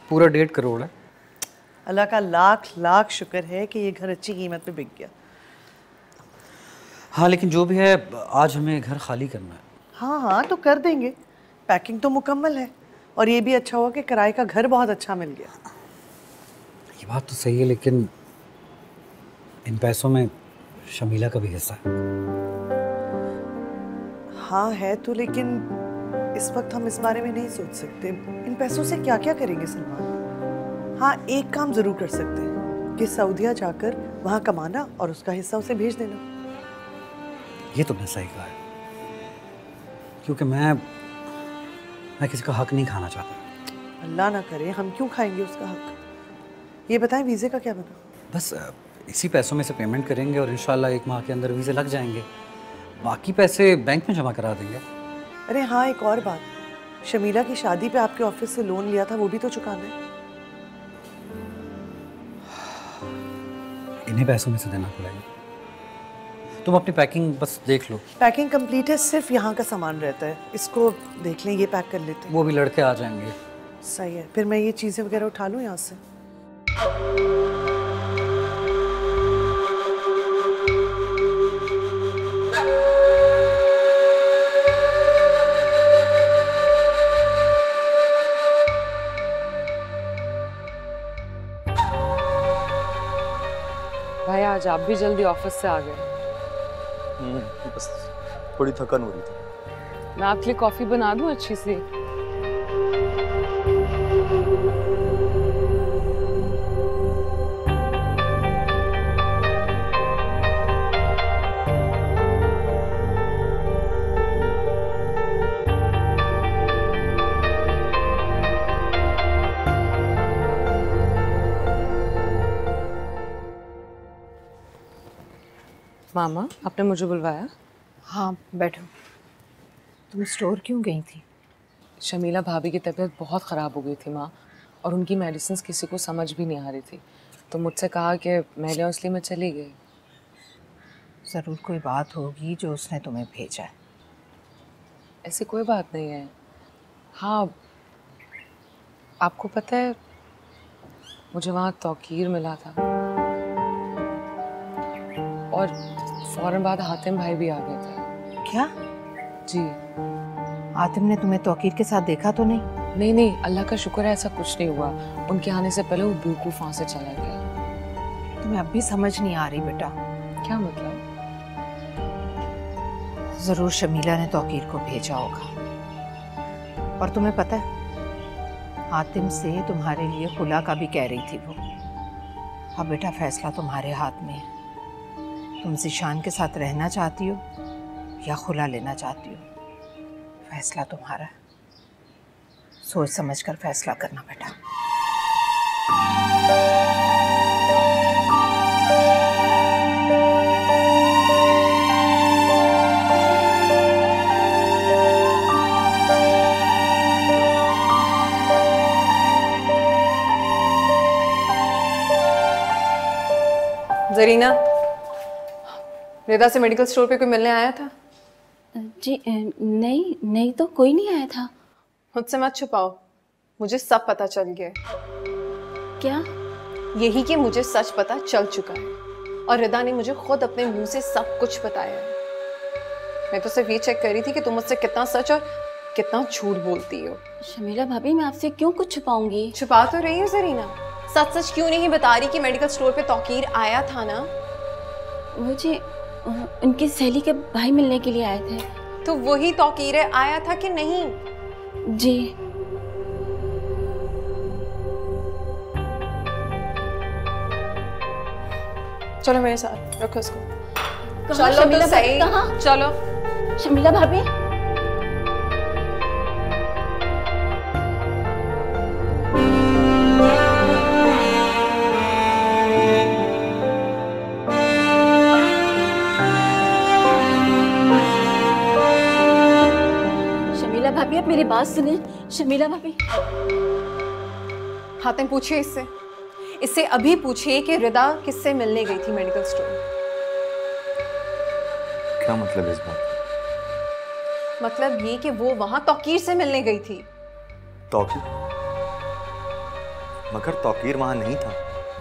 पूरा 1.5 करोड़ है। अल्लाह का लाख लाख शुक्र है कि ये घर अच्छी कीमत पे बिक गया। हाँ लेकिन जो भी है, आज हमें घर खाली करना है। हाँ हाँ तो कर देंगे, पैकिंग तो मुकम्मल है। और ये भी अच्छा हुआ कि किराए का घर बहुत अच्छा मिल गया। ये बात तो सही है, लेकिन इन पैसों में शमीला का भी हिस्सा है। हाँ है तो, लेकिन इस वक्त हम इस बारे में नहीं सोच सकते। इन पैसों से क्या क्या करेंगे सलमान? हाँ एक काम जरूर कर सकते हैं कि सऊदीया जाकर वहाँ कमाना और उसका हिस्सा उसे भेज देना। ये तुमने सही कहा है, क्योंकि मैं किसी का हक नहीं खाना चाहता। अल्लाह ना करे, हम क्यों खाएंगे उसका हक? ये बताएं वीज़े का क्या बना? बस इसी पैसों में से पेमेंट करेंगे और इंशाल्लाह 1 माह के अंदर वीज़े लग जाएंगे। बाकी पैसे बैंक में जमा करा देंगे। अरे हाँ एक और बात, शमीला की शादी पे आपके ऑफिस से लोन लिया था, वो भी तो चुकाना है। इन्हीं पैसों में से देना पड़ेगा। तुम अपनी पैकिंग बस देख लो। पैकिंग कंप्लीट है, सिर्फ यहाँ का सामान रहता है, इसको देख लें, ये पैक कर लेते हैं। वो भी लड़के आ जाएंगे। सही है, फिर मैं ये चीज़ें वगैरह उठा लूँ यहाँ से। भाई आज आप भी जल्दी ऑफिस से आ गए। बस थोड़ी थकान हो रही थी। मैं आपके लिए कॉफी बना दूं अच्छी सी? मामा आपने मुझे बुलवाया? हाँ बैठो। तुम स्टोर क्यों गई थी? शमीला भाभी की तबीयत बहुत ख़राब हो गई थी माँ, और उनकी मेडिसिन किसी को समझ भी नहीं आ रही थी, तो मुझसे कहा कि मैं ले, इसलिए मैं चली गई। ज़रूर कोई बात होगी जो उसने तुम्हें भेजा है। ऐसी कोई बात नहीं है। हाँ आपको पता है मुझे वहाँ तौकीर मिला था और फौरन बाद हातिम भाई भी आ गए थे। क्या? जी। आतिम ने तुम्हें तौकीर के साथ देखा तो नहीं? नहीं नहीं, अल्लाह का शुक्र है ऐसा कुछ नहीं हुआ। उनके आने से पहले वो बेवकूफ़ वहाँ से चला गया। तुम्हें अब भी समझ नहीं आ रही बेटा। क्या मतलब? ज़रूर शमीला ने तौकीर को भेजा होगा। और तुम्हें पता है आतिम से तुम्हारे लिए खुला का भी कह रही थी वो। अब बेटा फैसला तुम्हारे हाथ में है। तुम ज़ीशान के साथ रहना चाहती हो या खुला लेना चाहती हो, फैसला तुम्हारा है। सोच समझ कर फैसला करना बेटा। जरीना, रिदा से मेडिकल स्टोर पे कोई मिलने आया था? जी नहीं तो कोई नहीं आया था। मुझसे मत छुपाओ, मुझे सब पता चल गया। क्या? यही कि मुझे सच पता चल चुका है और रिदा ने मुझे खुद अपने मुंह से सब कुछ बताया है। मैं तो सिर्फ ये चेक कर रही थी कि तुम मुझसे कितना सच और कितना झूठ बोलती हो। शमीला भाभी मैं आपसे क्यों कुछ छुपाऊंगी? छुपा तो रही हो जरीना, सच सच क्यों नहीं बता रही कि मेडिकल स्टोर पे तौकीर आया था ना? मुझे उनकी सहेली के भाई मिलने के लिए आए थे। तो वही तौकीर है, आया था कि नहीं? जी। चलो मेरे साथ, रखो इसको। कहाँ चलो शमीला तो सही, कहाँ? चलो। शमीला भाभी भाभी आप मेरी बात सुने। शमीला भाभी। हातिम पूछिए इससे अभी पूछिए कि रिदा किससे मिलने गई थी मेडिकल स्टोर। क्या मतलब इस बात? मतलब ये कि वो वहां तौकीर से मिलने गई थी। तौकीर? मगर तौकीर वहां नहीं था।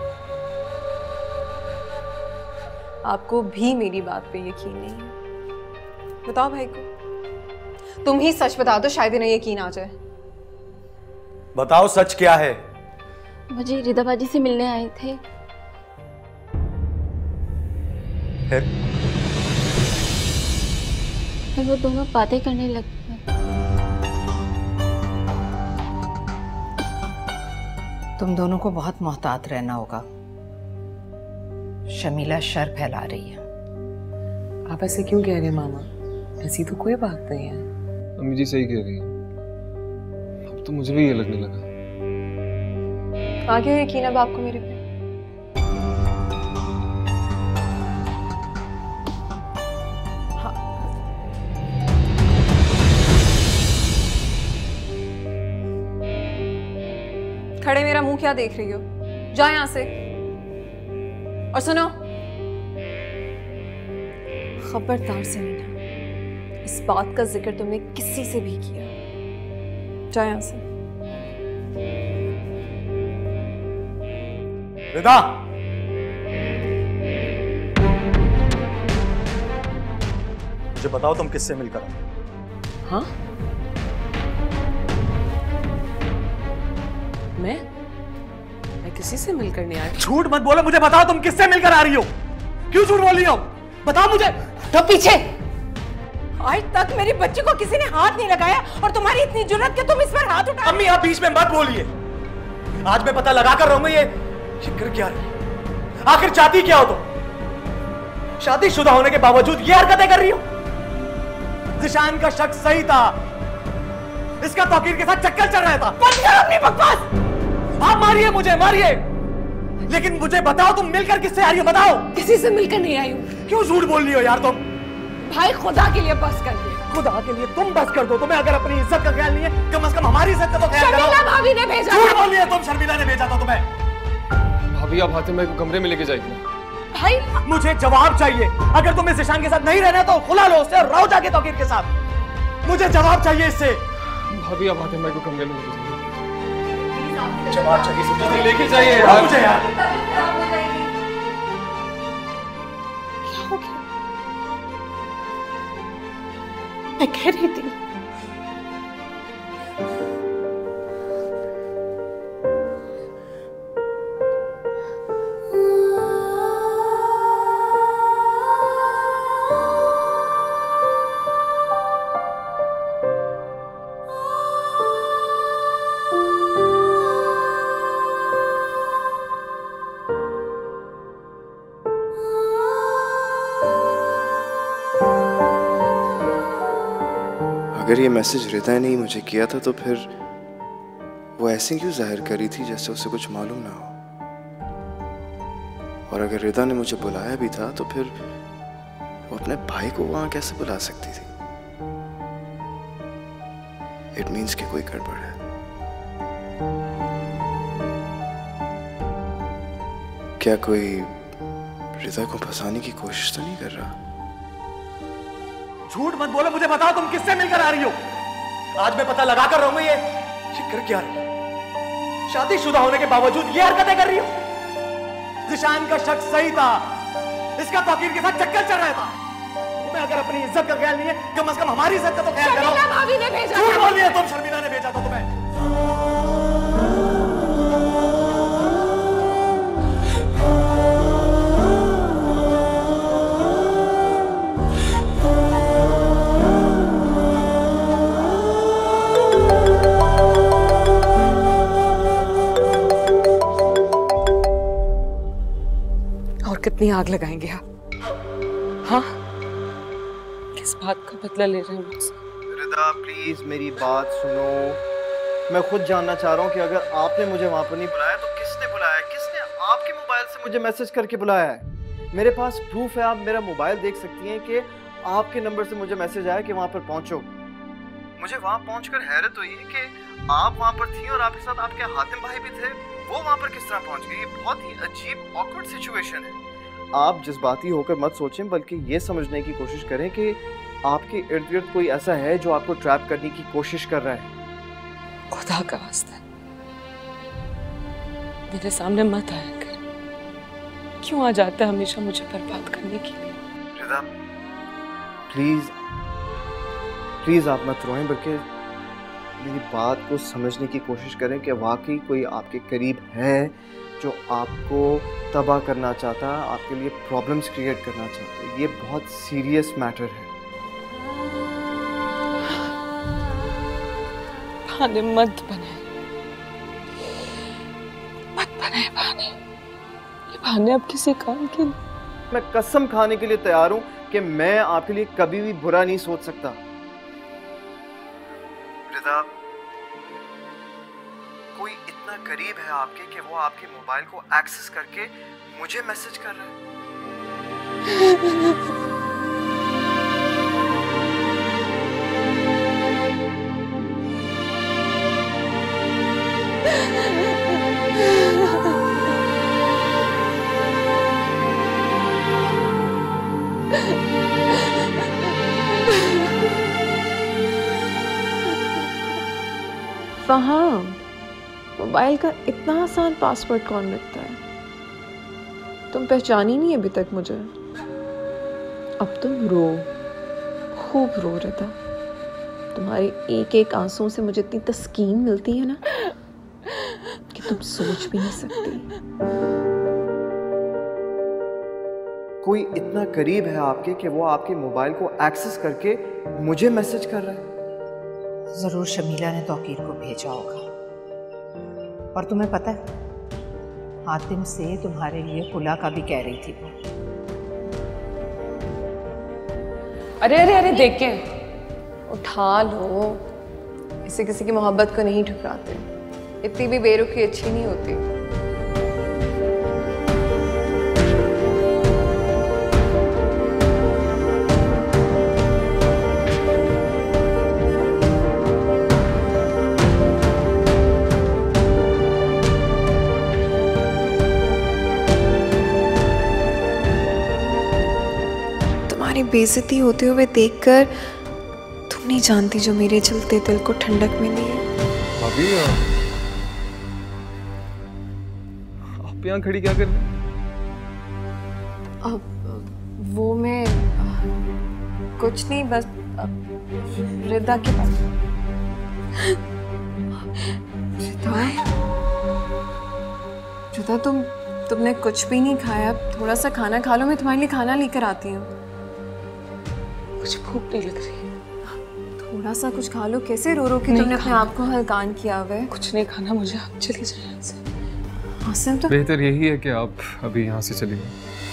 आपको भी मेरी बात पे यकीन नहीं है? बताओ भाई को, तुम ही सच बता दो, शायद इन्हें यकीन आ जाए। बताओ सच क्या है? मुझे रिदा बाजी से मिलने आए थे। फिर वो दोनों बातें करने लग गए। तुम दोनों को बहुत मोहतात रहना होगा। शमीला शर फैला रही है। आप ऐसे क्यों कह रहे हैं मामा? ऐसी तो कोई बात नहीं है। अम्मी जी सही कह रही है, अब तो मुझे भी ये लगने लगा। आ गया यकीन अब आपको मेरे पे? हाँ। खड़े मेरा मुंह क्या देख रही हो? जाओ यहां से। और सुनो, खबरदार समीना, इस बात का जिक्र तुमने किसी से भी किया, जाओ यहां से। रिदा, मुझे बताओ तुम किससे मिलकर आए? हाँ? मैं किसी से मिलकर नहीं आई। झूठ मत बोलो, मुझे बताओ तुम किससे मिलकर आ रही हो? क्यों झूठ बोल रही हो? बताओ मुझे। तो पीछे। आज तक मेरी बच्ची को किसी ने हाथ नहीं लगाया और तुम्हारी इतनी जुर्रत कि तुम इस पर हाथ उठा। अम्मी आप बीच में मत बोलिए। आज मैं पता लगा कर रहूंगा ये कर क्या रही है। आखिर चाहती क्या हो तुम? शादीशुदा होने के बावजूद ये हरकतें कर रही हो? जिशान का शक सही था, इसका तौकीर के साथ चक्कर चल रहा था। बंद करो अपनी बकवास। आप मारिए मुझे, मारिए, लेकिन मुझे बताओ तुम मिलकर किससे आ रही हो? बताओ। किसी से मिलकर नहीं आई हूँ। क्यों झूठ बोल रही हो यार तुम? भाई खुदा के लिए बस कर दे। खुदा के लिए तुम बस कर दो। तुम्हें अगर अपनी इज्जत का ख्याल नहीं है, कम से कम हमारी इज्जत का तो ख्याल करो। शर्मिला भाभी ने भेजा। झूठ बोल रही है तुम। शर्मिला ने भेजा था तुम्हें। भाभी आप हातिम भाई को कमरे में लेके जाइए। भाई मुझे जवाब चाहिए। अगर तुम्हें जिशान के साथ नहीं रहना तो खुला लो उससे और रहो जाके तौकीर के साथ। मुझे जवाब चाहिए इससे। भाभी आप हातिम भाई को कमरे में लेके जाइए। जवाब चाहिए, लेके जाइए यार। मुझे यार। क्या हो गया? मैं कह रही थी अगर ये मैसेज रिदा ने ही मुझे किया था तो फिर वो ऐसे क्यों जाहिर करी थी जैसे उसे कुछ मालूम ना हो? और अगर रिदा ने मुझे बुलाया भी था तो फिर वो अपने भाई को वहां कैसे बुला सकती थी? इट मीन्स कि कोई गड़बड़ है। क्या कोई रिदा को फंसाने की कोशिश तो नहीं कर रहा? झूठ मत बोलो, मुझे बताओ तुम किससे मिलकर आ रही हो? आज मैं पता लगा कर रहूंगा ये कर क्या रही है। शादीशुदा होने के बावजूद ये हरकतें कर रही हो। जिशान का शक सही था, इसका तौकीर के साथ चक्कर चल रहा था। तुम्हें अगर अपनी इज्जत का ख्याल नहीं है, कम से कम हमारी इज्जत का तो ख्याल करो। शर्मिला भाभी ने भेजा। झूठ बोल रही है तुम। शर्मिला ने भेजा था तुम्हें। कितनी आग लगाएंगे आप? हाँ? किस बात का बदला ले रहे हैं मुझसे? रिदा प्लीज मेरी बात सुनो। मैं खुद जानना चाह रहा हूँ कि अगर आपने मुझे वहां पर नहीं बुलाया तो किसने बुलाया? किसने आपके मोबाइल से मुझे मैसेज करके बुलाया है? मेरे पास प्रूफ है, आप मेरा मोबाइल देख सकती हैं कि आपके नंबर से मुझे मैसेज आया कि वहां पर पहुंचो। मुझे वहां पहुंचकर हैरत हुई कि आप वहां पर थी और आपके साथ आपके हातिम भाई भी थे। वो वहां पर किस तरह पहुंच गए? ये बहुत ही अजीब ऑकवर्ड सिचुएशन है। आप जज्बाती होकर मत सोचें, बल्कि ये समझने की कोशिश करें कि आपके इर्द गिर्द कोई ऐसा है जो आपको ट्रैप करने की कोशिश कर रहा है। खुदा का वास्ता, मेरे सामने मत आया कर। क्यों आ जाता है हमेशा मुझे बर्बाद करने के लिए? रिदा, प्लीज प्लीज आप मत रोएं, बल्कि मेरी बात को समझने की कोशिश करें कि वाकई कोई आपके करीब है जो आपको तबाह करना चाहता है, आपके लिए प्रॉब्लम्स क्रिएट करना चाहता है। ये बहुत सीरियस मैटर है। बहाने मत बनाए, मत बनाए बहाने। ये बहाने अब किसी काम के नहीं। मैं कसम खाने के लिए तैयार हूं कि मैं आपके लिए कभी भी बुरा नहीं सोच सकता। रिदा, कोई इतना करीब है आपके कि वो आपके मोबाइल को एक्सेस करके मुझे मैसेज कर रहा है। हाँ, मोबाइल का इतना आसान पासवर्ड कौन रखता है? तुम पहचानी नहीं अभी तक मुझे। अब तुम रो, खूब रो रिदा। तुम्हारे एक एक आंसू से मुझे इतनी तस्कीन मिलती है ना कि तुम सोच भी नहीं सकती। कोई इतना करीब है आपके कि वो आपके मोबाइल को एक्सेस करके मुझे मैसेज कर रहा है। जरूर शमीला ने तौकीर को भेजा होगा। और तुम्हें पता है, आतिम से तुम्हारे लिए खुला का भी कह रही थी वो। अरे अरे अरे, देख के उठा लो। इसे किसी की मोहब्बत को नहीं ठुकराते। इतनी भी बेरुखी अच्छी नहीं होती। बेइज्जती होते हुए देखकर तुम नहीं जानती जो मेरे जलते दिल को ठंडक मिली है। भाभी, आप यहाँ खड़ी क्या कर रही हैं? वो मैं कुछ नहीं, बस रिदा के पास। रिदा, तुमने कुछ भी नहीं खाया। थोड़ा सा खाना खा लो, मैं तुम्हारे लिए खाना लेकर आती हूँ। मुझे भूख नहीं लग रही। थोड़ा सा कुछ खा लो। कैसे रो रो के तुमने अपने आप को हलकान किया हुआ है? कुछ नहीं खाना मुझे, आप चले जाइए यहाँ से। आसिम, तो बेहतर यही है कि आप अभी यहाँ से चलिए।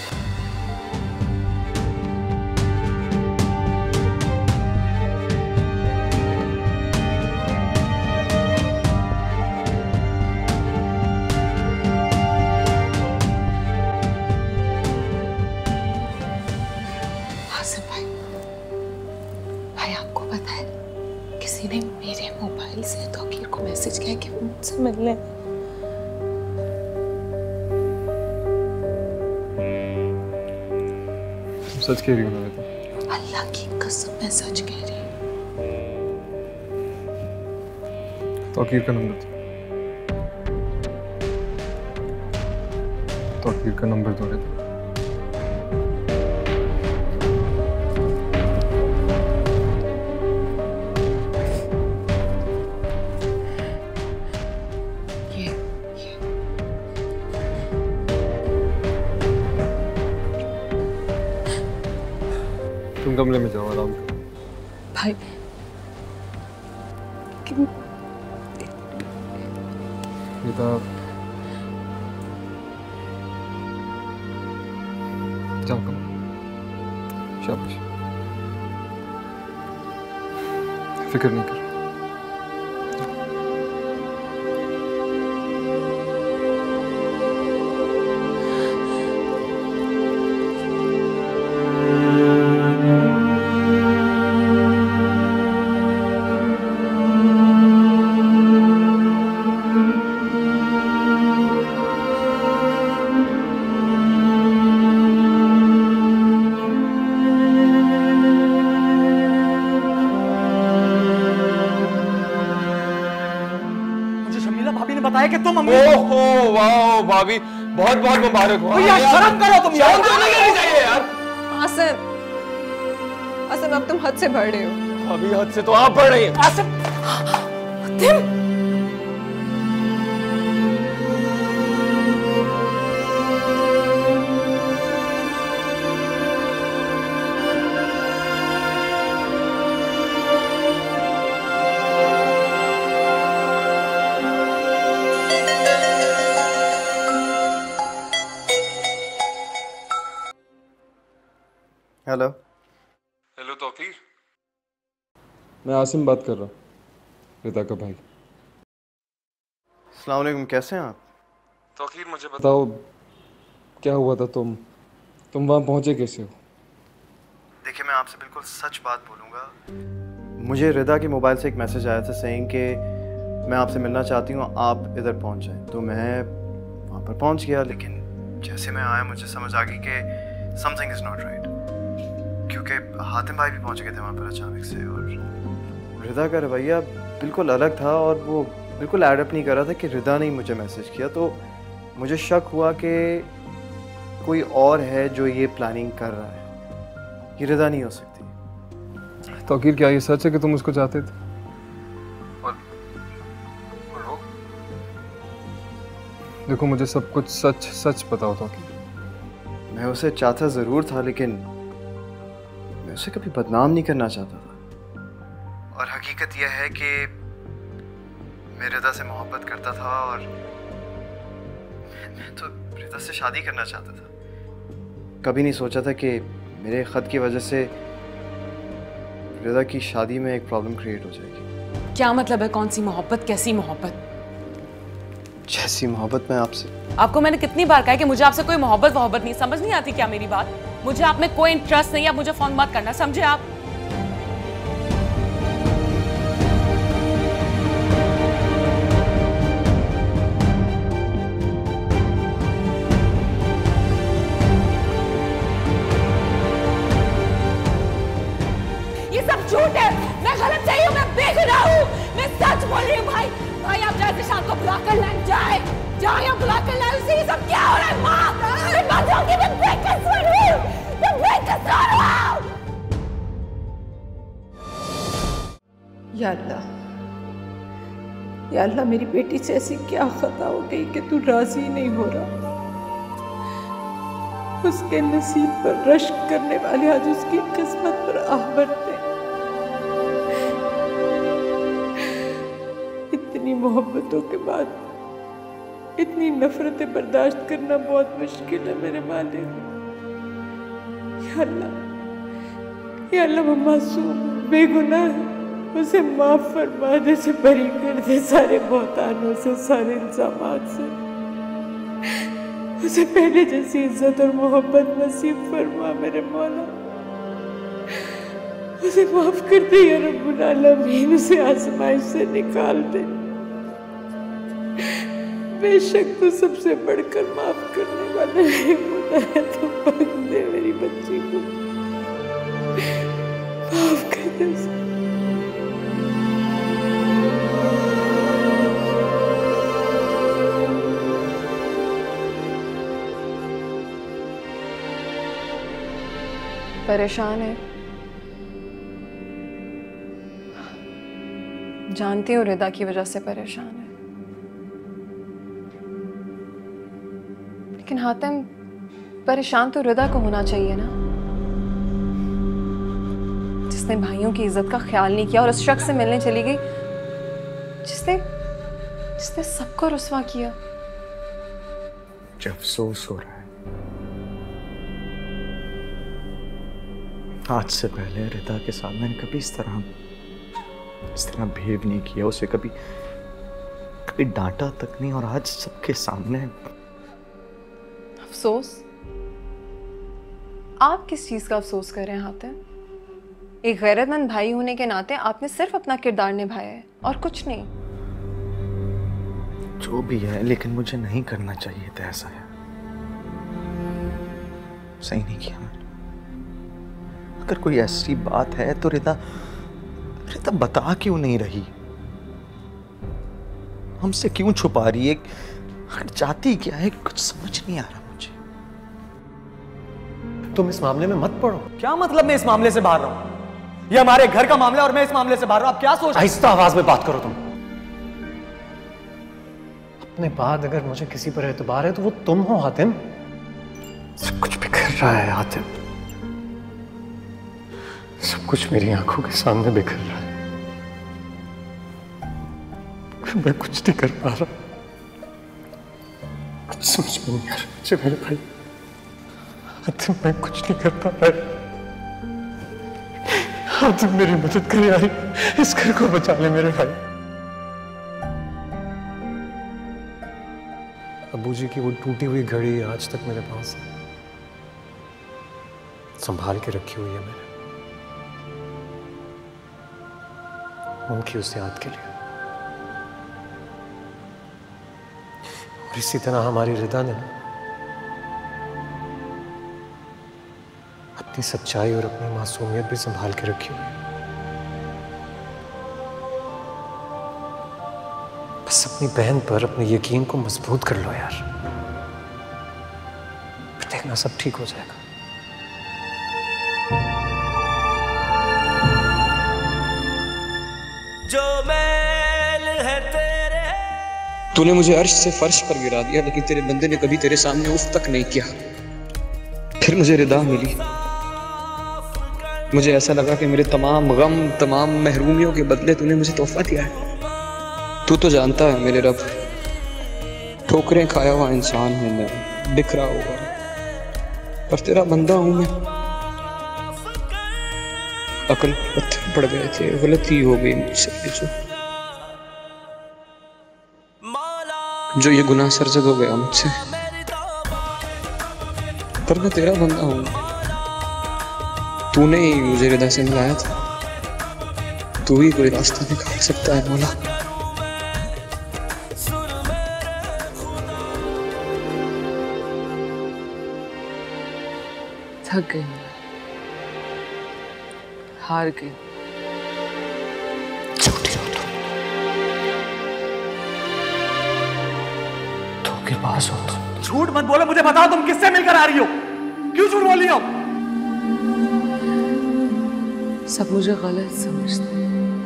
किसी ने मेरे मोबाइल से तौकीर को मैसेज किया कि वो मुझसे मिलने। सच कह रही हूँ ना बेटा? अल्लाह की कसम मैं सच कह रही हूँ। तौकीर का नंबर दो। तौकीर का नंबर दो बेटा। तुम कमरे में जाओ, आराम करो। भाई, बेटा जाओ कमरे। शाबाश, फिक्र नहीं करो। बताया कि तुम अम्मी। ओहो वाह भाभी, बहुत बहुत मुबारक हो। यार शर्म करो तुम यार। शर्म तो नहीं करनी चाहिए यार। आसिम, आसिम अब तुम हद से बढ़ रहे हो। भाभी हद से तो आप बढ़ रही हैं। आसिम, हेलो। हेलो तौकीर, मैं आसिम बात कर रहा हूँ, रिदा का भाई। अस्सलाम वालेकुम, कैसे हैं आप? तौकीर मुझे बताओ क्या हुआ था, तुम वहाँ पहुँचे कैसे हो? देखिए मैं आपसे बिल्कुल सच बात बोलूँगा। मुझे रिदा के मोबाइल से एक मैसेज आया था सेइंग कि मैं आपसे मिलना चाहती हूँ, आप इधर पहुँच जाएं। तो मैं वहाँ पर पहुँच गया, लेकिन जैसे मैं आया मुझे समझ आ गई कि समथिंग इज़ नॉट राइट, क्योंकि हातिम भाई भी पहुँच गए थे वहाँ पर अचानक से, और रिदा का रवैया बिल्कुल अलग था और वो बिल्कुल एडअप नहीं कर रहा था कि रिदा ने मुझे मैसेज किया। तो मुझे शक हुआ कि कोई और है जो ये प्लानिंग कर रहा है, ये रिदा नहीं हो सकती। तौकीर क्या ये सच है कि तुम उसको चाहते थे? और हो? देखो मुझे सब कुछ सच सच पता हो तौकीर। मैं उसे चाहता ज़रूर था, लेकिन मैं उसे कभी बदनाम नहीं करना चाहता था। और हकीकत यह है कि मैं रिदा से मोहब्बत करता था और मैं तो रिदा से शादी करना चाहता था। कभी नहीं सोचा था कि मेरे ख़त की वजह से रिदा की शादी में एक प्रॉब्लम क्रिएट हो जाएगी। क्या मतलब है? कौन सी मोहब्बत? कैसी मोहब्बत? जैसी मोहब्बत मैं आपसे। आपको मैंने कितनी बार कहा है कि मुझे आपसे कोई मोहब्बत नहीं, समझ नहीं आती क्या मेरी बात? मुझे आप में कोई इंटरेस्ट नहीं है, आप मुझे फोन मत करना, समझे आप? ये सब झूठ है, मैं गलत नहीं हूँ, मैं बेगुनाह हूँ, मैं सच बोल रही हूँ। भाई भाई आप जाए शाम को बुला कर लाए, जाए या बुला कर लाए उसे। ये सब क्या हो रहा है? माँ अरे माँ जाओगी, मैं बेकसूर हूँ, मैं बेकसूर हूँ। या अल्लाह मेरी बेटी से ऐसी क्या खता हो गई कि तू राजी नहीं हो रहा। उसके नसीब पर रश्क करने वाले आज उसकी किस्मत पर आह भरते। इतनी मोहब्बतों के बाद इतनी नफरतें बर्दाश्त करना बहुत मुश्किल है मेरे मालिक। या अल्लाह वो मासूम बेगुनाह है, उसे माफ फरमा दे, से बरी कर दे सारे बहुतानों से, सारे इल्जामात से। उसे पहले जैसी इज्जत और मोहब्बत नसीब फरमा मेरे मौला। उसे माफ कर दे या रब्बुल आलमीन, उसे आसमाइश से निकाल दे। बेशक तू सबसे बढ़कर माफ करने वाला है खुदा है, तो बख्श दे मेरी बच्ची को, माफ कर दे उसे। परेशान है, जानती हूँ रिदा की वजह से परेशान है, लेकिन हातिम परेशान तो रिदा को होना चाहिए ना, जिसने भाइयों की इज्जत का ख्याल नहीं किया और उस शख्स से मिलने चली गई जिसने सबको रुस्वा किया। मुझे अफसोस हो रहा है, आज से पहले रिदा के साथ मैंने कभी इस तरह बिहेव नहीं किया, उसे कभी डांटा तक नहीं, और आज सबके सामने। अफसोस? आप किस चीज का अफसोस कर रहे हैं हातिम? एक गैरतमंद भाई होने के नाते आपने सिर्फ अपना किरदार निभाया है और कुछ नहीं। जो भी है, लेकिन मुझे नहीं करना चाहिए था ऐसा है, सही नहीं किया मैंने। अगर कोई ऐसी बात है तो रिदा बता क्यों नहीं रही? हमसे क्यों छुपा रही है? चाहती क्या है? कुछ समझ नहीं आ रहा मुझे। तुम इस मामले में मत पड़ो। क्या मतलब मैं इस मामले से बाहर रहूं? ये हमारे घर का मामला और मैं इस मामले से बाहर रहूं। आप क्या सोच? आहिस्ता आवाज में बात करो तुम। अपने बाद अगर मुझे किसी पर एतबार है तो वो तुम हो हातिम। सब कुछ बिखर रहा है हातिम, सब कुछ मेरी आंखों के सामने बिखर रहा है। मैं कुछ नहीं कर पा रहा, कुछ समझ में नहीं आ रहा मुझे मेरे भाई। हातिम मैं कुछ नहीं कर पा रहा। हातिम मेरी मदद करे यार, इस घर को बचा ले मेरे भाई। अबू जी की वो टूटी हुई घड़ी आज तक मेरे पास है, संभाल के रखी हुई है मैंने, उनकी उस याद के लिए। और इसी तरह हमारी रिदा ने अपनी सच्चाई और अपनी मासूमियत भी संभाल के रखी हुई है। बस अपनी बहन पर अपने यकीन को मजबूत कर लो यार, फिर देखना सब ठीक हो जाएगा। जो मैल है तेरे। तूने मुझे अर्श से फर्श पर गिरा दिया, लेकिन तेरे बंदे ने कभी तेरे सामने उफ तक नहीं किया। फिर मुझे रिदा मिली। मुझे ऐसा लगा कि मेरे तमाम गम, तमाम महरूमियों के बदले तूने मुझे तोहफा दिया है। तू तो जानता है मेरे रब, ठोकरें खाया हुआ इंसान हूं मैं, बिखरा हुआ, पर तेरा बंदा हूं मैं। अकल पत्थर पड़ गए थे, गलती हो गई मुझसे, जो ये गुनाह सरजद हो गया मुझसे, पर मैं तेरा बंदा हूं। तूने ही मुझे रिदा से मिलाया था, तू ही कोई रास्ता निकाल सकता है मौला। थक गई, हार गई। झूठी हो तुम, धोखेबाज हो तुम। झूठ मत बोलो, मुझे बताओ तुम किससे मिलकर आ रही हो? क्यों झूठ बोल रही हो? सब मुझे गलत समझते हैं।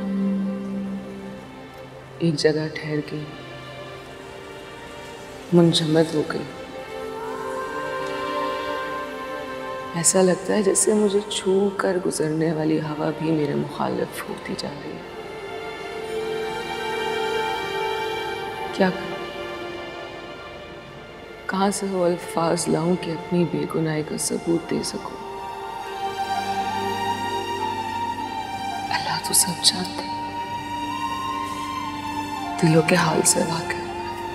एक जगह ठहर गई, मुंजमद हो गई। ऐसा लगता है जैसे मुझे छू कर गुजरने वाली हवा भी मेरे मुखालिफ होती जा रही है। क्या करूं? कहां से वो अल्फाज लाऊं कि अपनी बेगुनाही का सबूत दे सकूं? अल्लाह तो सब जानता है, दिलों के हाल से वाकिफ,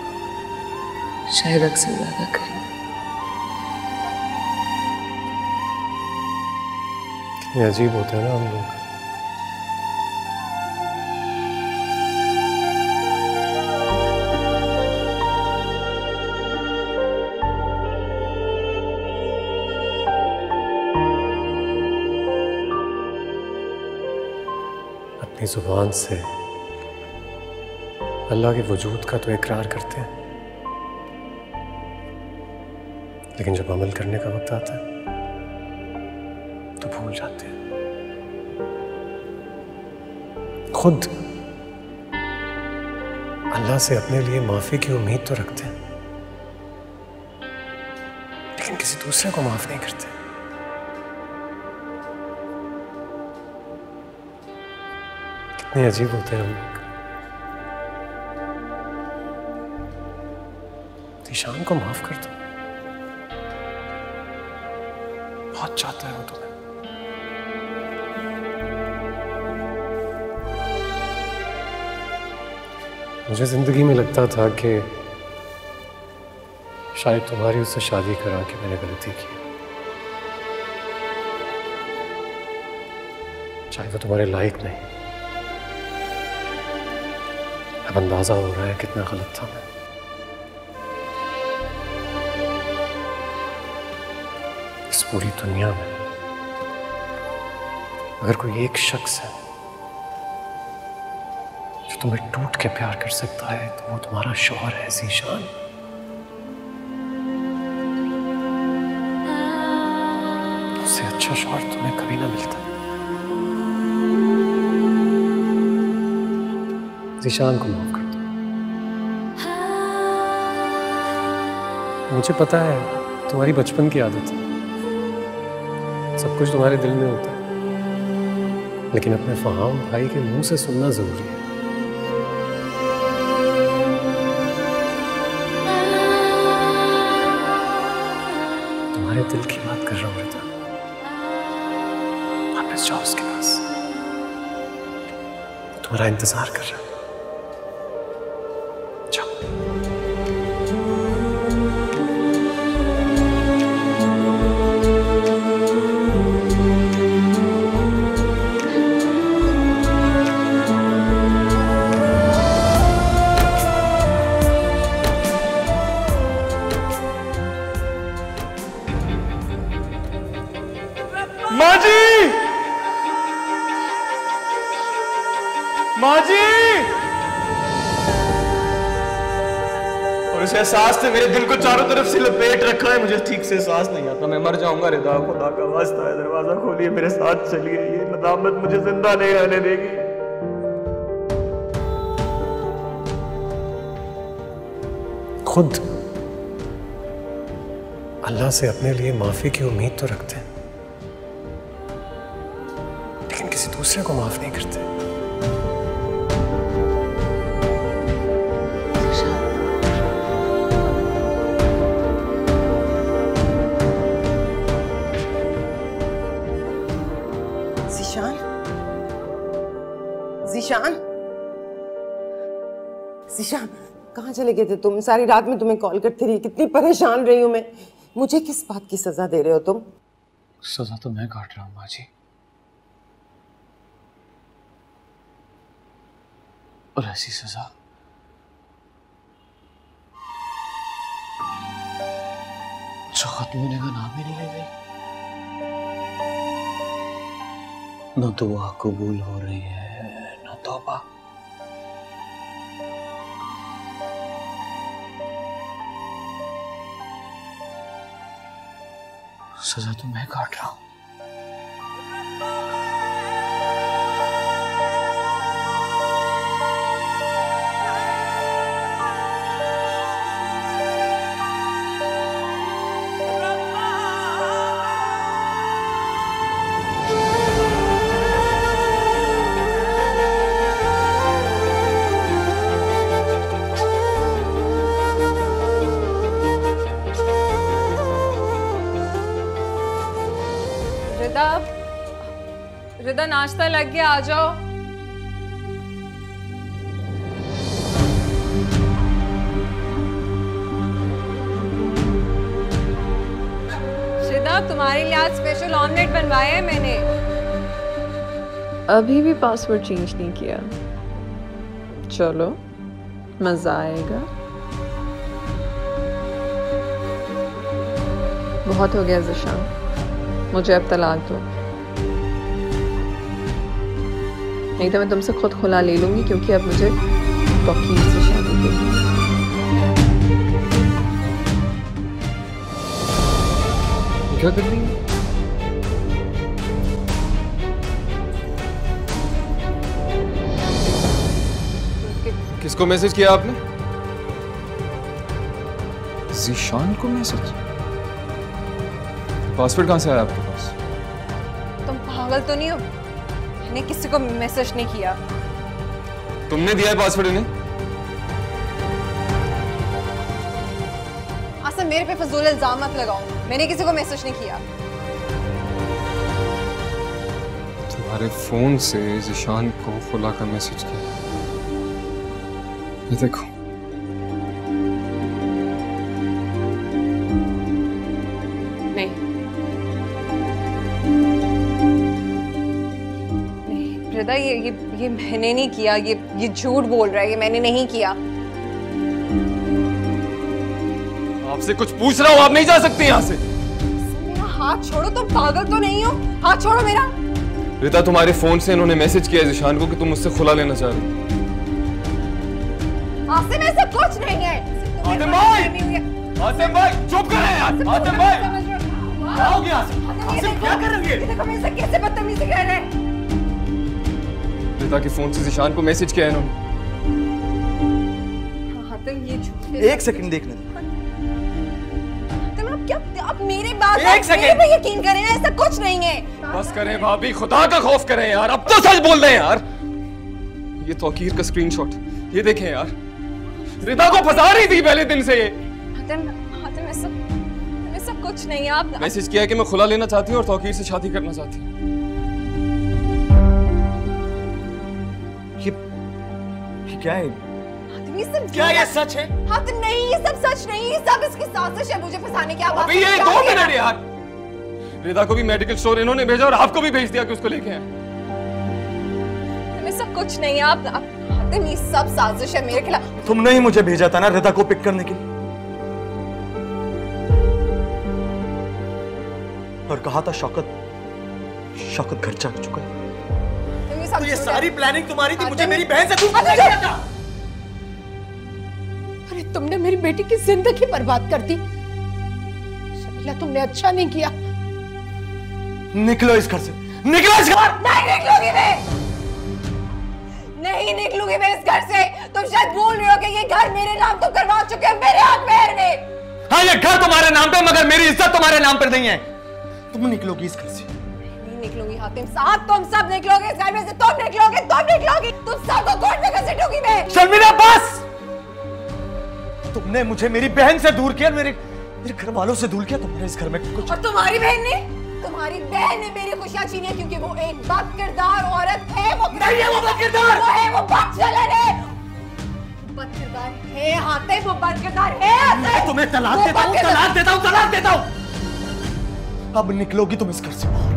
शायद अक्सर ज्यादा करीब। ये अजीब होता है ना हम लोग। अपनी जुबान से अल्लाह के वजूद का तो इकरार करते हैं, लेकिन जब अमल करने का वक्त आता है तो भूल जाते हैं। खुद अल्लाह से अपने लिए माफी की उम्मीद तो रखते हैं, लेकिन किसी दूसरे को माफ नहीं करते। कितने अजीब होते हैं हम लोग। ईशान को माफ कर दो, बहुत चाहता है वो तुम्हें। मुझे जिंदगी में लगता था कि शायद तुम्हारी उससे शादी करा के मैंने गलती की, शायद वो तुम्हारे लायक नहीं। अब अंदाजा हो रहा है कितना गलत था मैं। इस पूरी दुनिया में अगर कोई एक शख्स है जो तुम्हें टूट के प्यार कर सकता है तो वो तुम्हारा शौहर है ज़ीशान। उससे अच्छा शौहर तुम्हें कभी ना मिलता। ज़ीशान को माफ कर दो। मुझे पता है तुम्हारी बचपन की आदत है, सब कुछ तुम्हारे दिल में होता है, लेकिन अपने फहाम भाई के मुंह से सुनना जरूरी है। तुम्हारे दिल की बात कर रहा हूं रिता। वापस जाओ उसके पास, वो तुम्हारा इंतजार कर रहा है। माँ जी, माँ जी। और इस एहसास ने मेरे दिल को चारों तरफ से लपेट रखा है। मुझे ठीक से सांस नहीं आता, मैं मर जाऊंगा। रिदा, खुदा का वास्ता है, दरवाजा खोलिए, मेरे साथ चलिए। ये नदामत मुझे जिंदा नहीं रहने देगी। खुद अल्लाह से अपने लिए माफी की उम्मीद तो रखते हैं, लेकिन किसी दूसरे को माफ नहीं करते। ज़ीशान, ज़ीशान, ज़ीशान, कहाँ चले गए थे तुम? सारी रात में तुम्हें कॉल करती रही, कितनी परेशान रही हूं मैं। मुझे किस बात की सजा दे रहे हो तुम? सजा तो मैं काट रहा हूं माँ जी, और ऐसी सजा जो खत्म होने का नाम ही नहीं ले रही। न दुआ कबूल हो रही है, न तौबा। सजा तो मैं काट रहा हूं। रिदा, नाश्ता लग गया, आ जाओ। रिदा, तुम्हारे लिए आज स्पेशल ऑमलेट बनवाया है मैंने। अभी भी पासवर्ड चेंज नहीं किया? चलो, मजा आएगा। बहुत हो गया ज़ीशान, मुझे अब तलाक दो, नहीं तो मैं तुमसे खुद खुला ले लूंगी, क्योंकि अब मुझे तौकीर से शादी करनी है। क्या कर रही है? किसको मैसेज किया आपने? ज़ीशान को मैसेज? पासवर्ड कहां से आया आपके पास? तुम पागल तो नहीं हो? मैंने किसी को मैसेज नहीं किया। तुमने दिया है पासवर्ड इन्हें? आसन, मेरे पे फजूल इल्जाम मत लगाओ, मैंने किसी को मैसेज नहीं किया। तुम्हारे फोन से ज़ीशान को खुला का मैसेज किया। ये देखो। रिदा, ये मैंने नहीं किया, ये झूठ बोल रहा है, ये मैंने नहीं किया। आपसे कुछ पूछ रहा हूँ, आप नहीं जा सकते यहाँ से। मेरा हाथ छोड़ो, तुम पागल तो नहीं हो? हाथ छोड़ो मेरा। रिता, तुम्हारे फोन से इन्होंने मैसेज किया है ज़ीशान को कि तुम मुझसे खुला लेना चाह रही हो। आसिम ऐसा कुछ नहीं है। आसिम भाई चुप करें यार। आसिम भाई क्या हो गया? आसिम क्या कर रही है? देखो मैं इसे कैसे बदतमीजी कह रहे हैं। रिदा के फोन से ज़िशान को मैसेज किया है इन्होंने। हातिम ये झूठ। एक सेकंड देखने दो। हातिम आप मेरी बात एक सेकंड पे यकीन करें, ऐसा कुछ नहीं है। बस करें भाभी, खुदा का खौफ करें यार, अब तो सच बोल रहे हैं यार। ये तौकीर का स्क्रीनशॉट ये देखें यार, रिदा को फंसा रही थी पहले दिन से ये। हातिम ऐसा कुछ नहीं है। आप मैसेज किया कि मैं खुला लेना चाहती हूँ और तौकीर से शादी करना चाहती हूँ। ये क्या है? ये सब क्या ये सच है? हातिम नहीं, ये सब सच नहीं, ये सब इसकी साजिश है मुझे फंसाने की। अभी ये 2 मिनट यार। रिदा को भी मेडिकल स्टोर इन्होंने भेजा और आपको भी भेज दिया कि उसको लेके आए। ये सब कुछ नहीं है। आप हातिम ये सब साजिश है मेरे खिलाफ। तुमने ही मुझे भेजा था ना रिदा को पिक करने के लिए, और कहा था शौकत घर जा चुका है। तो ये सारी प्लानिंग तुम्हारी थी, मुझे मेरी बहन से दूर करने की था। अरे तुमने मेरी बेटी की जिंदगी बर्बाद कर दी शकीला, तुमने अच्छा नहीं किया। निकलो इस घर से, निकलो इस घर। नहीं निकलूंगी मैं, नहीं निकलूंगी मैं इस घर से। तुम शायद भूल रहे हो कि ये घर मेरे नाम तो करवा चुके हैं मेरे हाथ पैर ने। हाँ ये घर तुम्हारे नाम पे, मगर मेरी इज्जत तुम्हारे नाम पर नहीं है। तुम निकलोगी इस घर से। नहीं निकलूंगी हातिम साहब, तुम सब निकलोगे इस घर में से। तुम निकलोगी, तुम सबको कोर्ट में घसीटूंगी मैं। शर्मिला बस, तुमने मुझे मेरी बहन से दूर किया, मेरे घर वालों से दूर किया। तुम्हारे इस घर में कुछ, और तुम्हारी बहन ने मेरी खुशियां छीनी है, क्योंकि वो एक बदकिरदार औरत है। वो नहीं है, वो बदकिरदार वो है, वो बदचलन है, बदकिरदार है हातिम, वो बदकिरदार है। मैं तुम्हें तलाक देता हूँ। अब निकलोगी तुम इस घर से बाहर।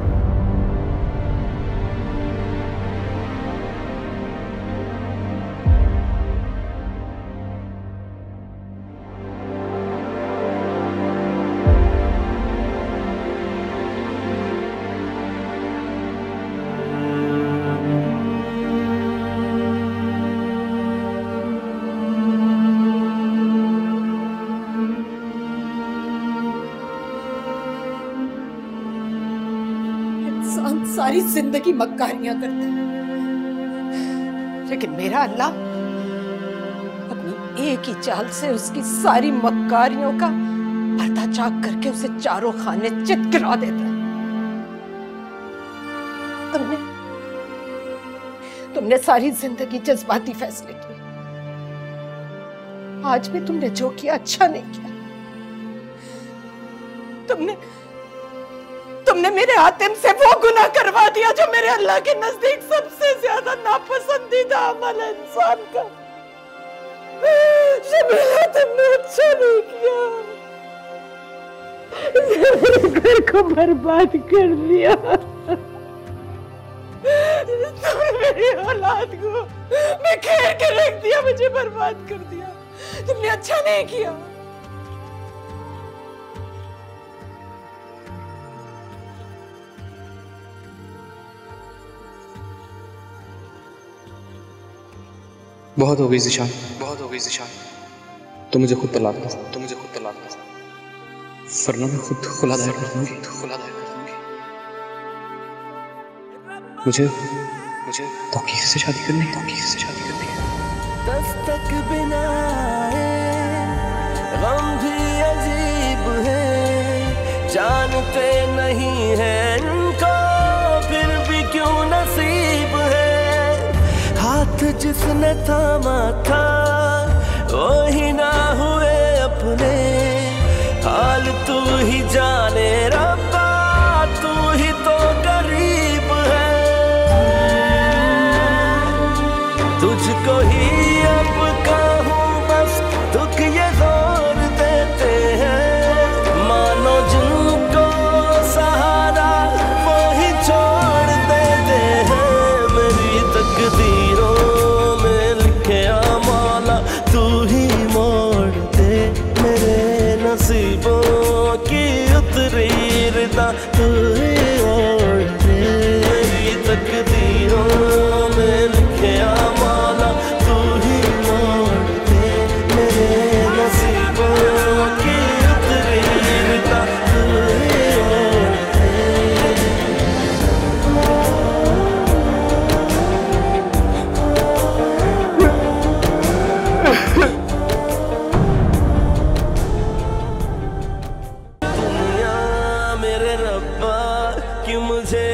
सारी जिंदगी मक्कारियां करता है, लेकिन मेरा अल्लाह अपनी एक ही चाल से उसकी सारी मक्कारियों का पर्दाचाक करके उसे चारों खाने चित गिरा देता है। तुमने सारी जिंदगी जज्बाती फैसले किए, आज भी तुमने जो किया अच्छा नहीं किया। तुमने मेरे हातिम से वो गुनाह करवा दिया जो मेरे अल्लाह के नजदीक सबसे ज्यादा नापसंदीदा अमल है इंसान का। शर्मिला तुमने अच्छा नहीं किया, मेरे घर को बर्बाद कर दिया। तुमने मेरी औलाद को बिखेर के रख दिया, मुझे बर्बाद कर दिया। तुमने अच्छा नहीं किया। बहुत हो गई ज़िशान, तो मुझे खुद तलाक दे, वरना मैं खुद खुला दायर कर दूंगी। मुझे तौकीर से शादी करनी है। दस्तक बिना गम भी अजीब है, जानते नहीं है इनको फिर भी क्यों नसीब है। हाथ जिसने थामा था वो ही ना हुए अपने, हाल तू ही जाने रब्बा, तू ही तो गरीब है। तुझको ही अब कहूँ बस, दुख ये जोर देते हैं, मानो जिनको सहारा वो ही छोड़ देते हैं। मेरी तकदीरों में लिखे मौला, तू ही मोड़ दे मेरे नसीबों की उतरी रिदा, तू ही मोड़ दे। मेरी तकदीरों में लिखे मौला, तू कि मुझे